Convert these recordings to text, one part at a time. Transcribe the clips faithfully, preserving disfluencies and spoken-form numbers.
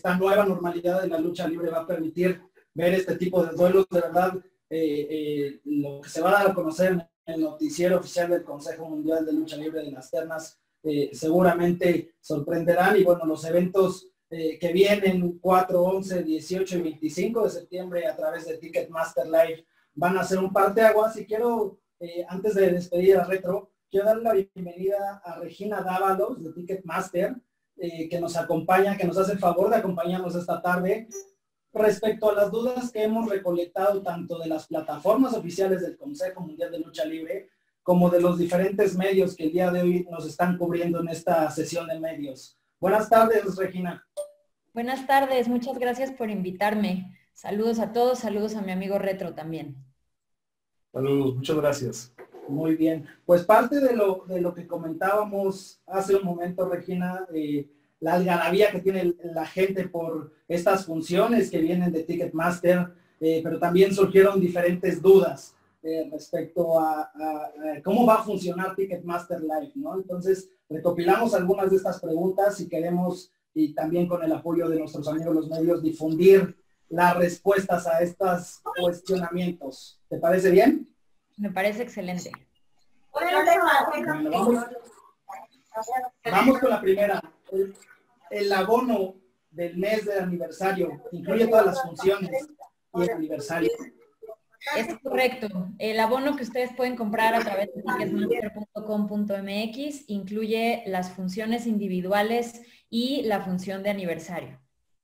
esta nueva normalidad de la lucha libre va a permitir ver este tipo de duelos. De verdad, eh, eh, lo que se va a dar a conocer en el noticiero oficial del Consejo Mundial de Lucha Libre de las Ternas eh, seguramente sorprenderán. Y bueno, los eventos eh, que vienen cuatro, once, dieciocho y veinticinco de septiembre a través de Ticketmaster Live van a ser un parteaguas. Y quiero, eh, antes de despedir a Retro, quiero darle la bienvenida a Regina Dávalos de Ticketmaster, eh, que nos acompaña, que nos hace el favor de acompañarnos esta tarde respecto a las dudas que hemos recolectado tanto de las plataformas oficiales del Consejo Mundial de Lucha Libre como de los diferentes medios que el día de hoy nos están cubriendo en esta sesión de medios. Buenas tardes, Regina. Buenas tardes, muchas gracias por invitarme. Saludos a todos, saludos a mi amigo Retro también. Saludos, muchas gracias. Muy bien, pues parte de lo, de lo que comentábamos hace un momento, Regina, eh, la algarabía que tiene la gente por estas funciones que vienen de Ticketmaster, eh, pero también surgieron diferentes dudas eh, respecto a, a, a cómo va a funcionar Ticketmaster Live, ¿no? Entonces, recopilamos algunas de estas preguntas y queremos, y también con el apoyo de nuestros amigos los medios, difundir las respuestas a estos cuestionamientos. ¿Te parece bien? Me parece excelente. Bueno, vamos, vamos con la primera. El, el abono del mes de aniversario incluye todas las funciones y el aniversario. Es correcto. El abono que ustedes pueden comprar a través de ticketmaster punto com punto m x incluye las funciones individuales y la función de aniversario.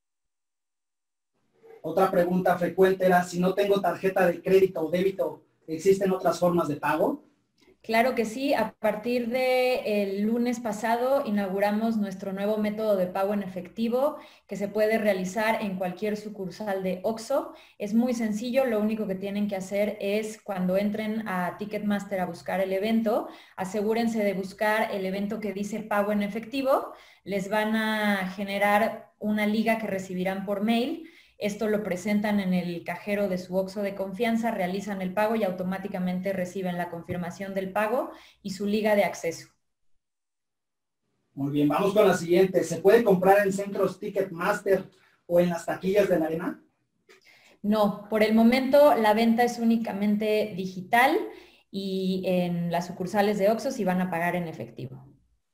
Otra pregunta frecuente era, si no tengo tarjeta de crédito o débito, ¿existen otras formas de pago? Claro que sí. A partir del lunes pasado inauguramos nuestro nuevo método de pago en efectivo que se puede realizar en cualquier sucursal de OXXO. Es muy sencillo, lo único que tienen que hacer es cuando entren a Ticketmaster a buscar el evento, asegúrense de buscar el evento que dice pago en efectivo. Les van a generar una liga que recibirán por mail. Esto lo presentan en el cajero de su OXXO de confianza, realizan el pago y automáticamente reciben la confirmación del pago y su liga de acceso. Muy bien, vamos con la siguiente. ¿Se puede comprar en centros Ticketmaster o en las taquillas de la arena? No, por el momento la venta es únicamente digital y en las sucursales de OXXO sí van a pagar en efectivo.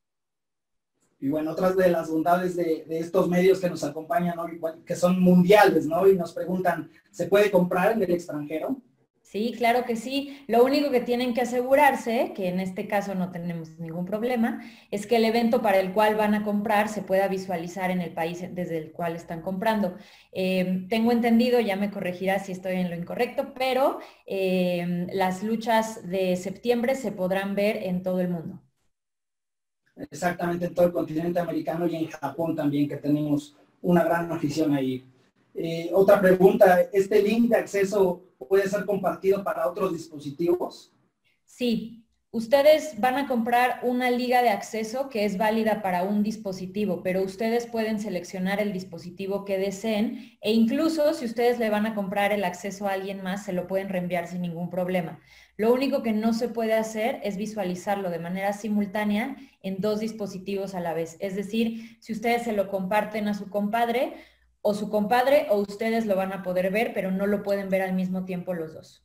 Y bueno, otras de las bondades de, de estos medios que nos acompañan hoy, que son mundiales, ¿no? Y nos preguntan, ¿se puede comprar en el extranjero? Sí, claro que sí. Lo único que tienen que asegurarse, que en este caso no tenemos ningún problema, es que el evento para el cual van a comprar se pueda visualizar en el país desde el cual están comprando. Eh, tengo entendido, ya me corregirá si estoy en lo incorrecto, pero eh, las luchas de septiembre se podrán ver en todo el mundo. Exactamente, en todo el continente americano y en Japón también, que tenemos una gran afición ahí. Eh, otra pregunta, ¿este link de acceso puede ser compartido para otros dispositivos? Sí, ustedes van a comprar una liga de acceso que es válida para un dispositivo, pero ustedes pueden seleccionar el dispositivo que deseen e incluso si ustedes le van a comprar el acceso a alguien más, se lo pueden reenviar sin ningún problema. Lo único que no se puede hacer es visualizarlo de manera simultánea en dos dispositivos a la vez. Es decir, si ustedes se lo comparten a su compadre, o su compadre o ustedes lo van a poder ver, pero no lo pueden ver al mismo tiempo los dos.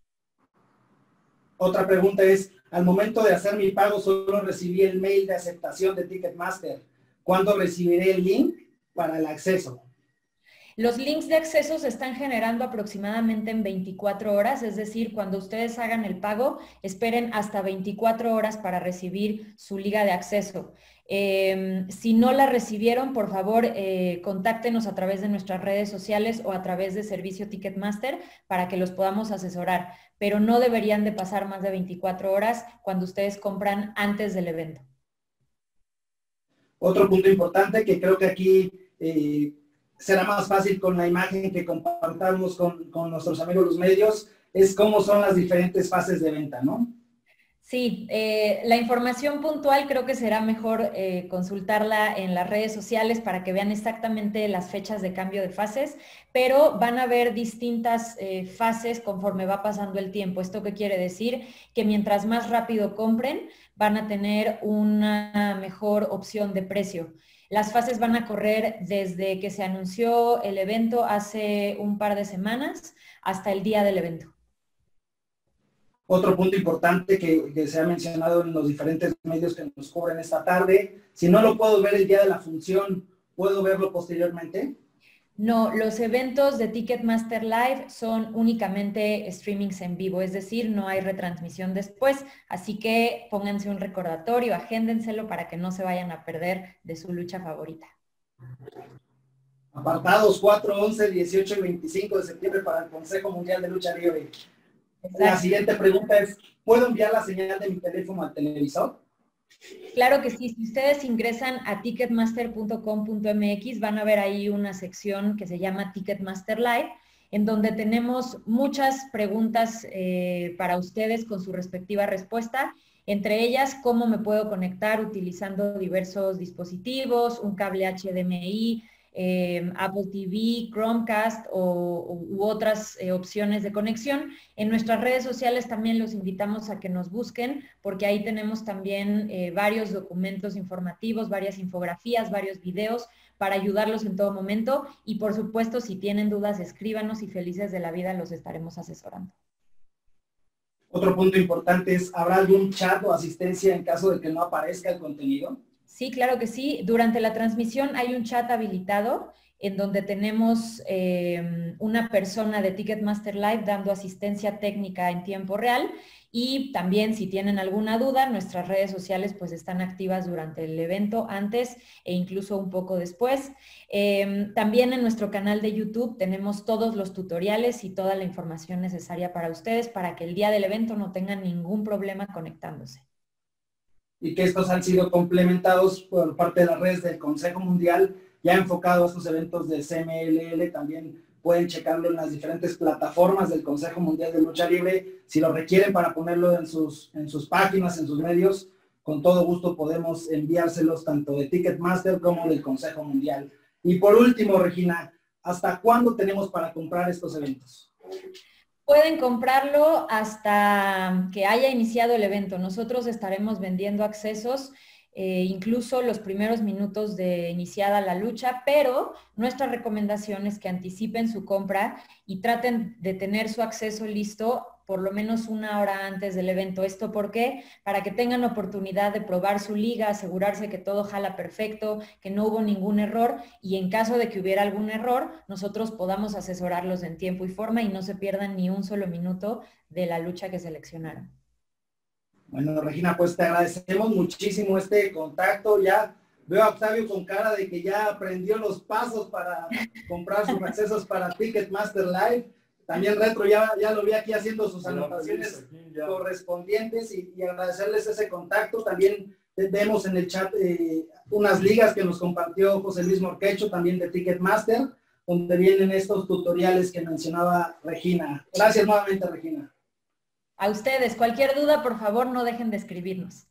Otra pregunta es, al momento de hacer mi pago solo recibí el mail de aceptación de Ticketmaster. ¿Cuándo recibiré el link para el acceso? Los links de acceso se están generando aproximadamente en veinticuatro horas, es decir, cuando ustedes hagan el pago, esperen hasta veinticuatro horas para recibir su liga de acceso. Eh, si no la recibieron, por favor, eh, contáctenos a través de nuestras redes sociales o a través de servicio Ticketmaster para que los podamos asesorar, pero no deberían de pasar más de veinticuatro horas cuando ustedes compran antes del evento. Otro punto importante que creo que aquí eh, será más fácil con la imagen que compartamos con, con nuestros amigos los medios, es cómo son las diferentes fases de venta, ¿no? Sí, eh, la información puntual creo que será mejor eh, consultarla en las redes sociales para que vean exactamente las fechas de cambio de fases, pero van a haber distintas eh, fases conforme va pasando el tiempo. ¿Esto qué quiere decir? Que mientras más rápido compren, van a tener una mejor opción de precio. Las fases van a correr desde que se anunció el evento hace un par de semanas hasta el día del evento. Otro punto importante que, que se ha mencionado en los diferentes medios que nos cubren esta tarde, si no lo puedo ver el día de la función, ¿puedo verlo posteriormente? No, los eventos de Ticketmaster Live son únicamente streamings en vivo, es decir, no hay retransmisión después, así que pónganse un recordatorio, agéndenselo para que no se vayan a perder de su lucha favorita. Apartados cuatro, once, dieciocho y veinticinco de septiembre para el Consejo Mundial de Lucha Libre. Exacto. La siguiente pregunta es, ¿puedo enviar la señal de mi teléfono al televisor? Claro que sí, si ustedes ingresan a ticketmaster punto com punto m x van a ver ahí una sección que se llama Ticketmaster Live, en donde tenemos muchas preguntas eh, para ustedes con su respectiva respuesta, entre ellas cómo me puedo conectar utilizando diversos dispositivos, un cable H D M I, Eh, Apple T V, Chromecast o, u otras eh, opciones de conexión. En nuestras redes sociales también los invitamos a que nos busquen, porque ahí tenemos también eh, varios documentos informativos, varias infografías, varios videos para ayudarlos en todo momento. Y por supuesto, si tienen dudas, escríbanos y felices de la vida los estaremos asesorando. Otro punto importante es, ¿habrá algún chat o asistencia en caso de que no aparezca el contenido? Sí, claro que sí. Durante la transmisión hay un chat habilitado en donde tenemos eh, una persona de Ticketmaster Live dando asistencia técnica en tiempo real, y también si tienen alguna duda, nuestras redes sociales pues están activas durante el evento, antes e incluso un poco después. Eh, también en nuestro canal de YouTube tenemos todos los tutoriales y toda la información necesaria para ustedes para que el día del evento no tengan ningún problema conectándose. Y que estos han sido complementados por parte de las redes del Consejo Mundial, ya enfocado a estos eventos de C M L L. También pueden checarlo en las diferentes plataformas del Consejo Mundial de Lucha Libre. Si lo requieren para ponerlo en sus, en sus páginas, en sus medios, con todo gusto podemos enviárselos tanto de Ticketmaster como del Consejo Mundial. Y por último, Regina, ¿hasta cuándo tenemos para comprar estos eventos? Pueden comprarlo hasta que haya iniciado el evento. Nosotros estaremos vendiendo accesos, eh, incluso los primeros minutos de iniciada la lucha, pero nuestra recomendación es que anticipen su compra y traten de tener su acceso listo por lo menos una hora antes del evento. ¿Esto por qué? Para que tengan oportunidad de probar su liga, asegurarse que todo jala perfecto, que no hubo ningún error, y en caso de que hubiera algún error, nosotros podamos asesorarlos en tiempo y forma y no se pierdan ni un solo minuto de la lucha que seleccionaron. Bueno, Regina, pues te agradecemos muchísimo este contacto. Ya veo a Octavio con cara de que ya aprendió los pasos para comprar sus accesos para Ticketmaster Live. También Retro ya, ya lo vi aquí haciendo sus anotaciones correspondientes, y, y agradecerles ese contacto. También vemos en el chat eh, unas ligas que nos compartió José Luis Morquecho, también de Ticketmaster, donde vienen estos tutoriales que mencionaba Regina. Gracias nuevamente, Regina. A ustedes, cualquier duda, por favor, no dejen de escribirnos.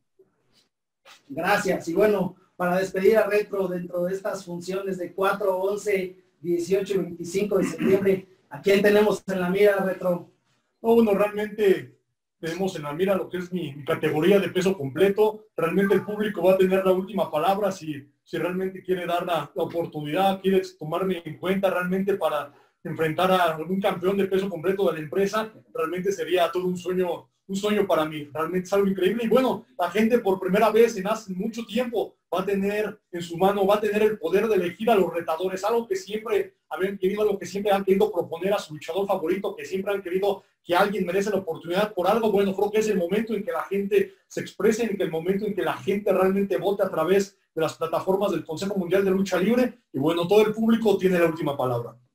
Gracias. Y bueno, para despedir a Retro dentro de estas funciones de cuatro, once, dieciocho y veinticinco de septiembre, ¿a quién tenemos en la mira, Retro? No, bueno, realmente tenemos en la mira lo que es mi, mi categoría de peso completo. Realmente el público va a tener la última palabra si, si realmente quiere dar la, la oportunidad, quiere tomarme en cuenta realmente para enfrentar a algún campeón de peso completo de la empresa. Realmente sería todo un sueño, un sueño para mí. Realmente es algo increíble. Y bueno, la gente por primera vez en hace mucho tiempo va a tener en su mano, va a tener el poder de elegir a los retadores, algo que siempre habían querido, algo que siempre han querido proponer a su luchador favorito, que siempre han querido que alguien merece la oportunidad por algo. Bueno, creo que es el momento en que la gente se exprese, en que el momento en que la gente realmente vote a través de las plataformas del Consejo Mundial de Lucha Libre. Y bueno, todo el público tiene la última palabra.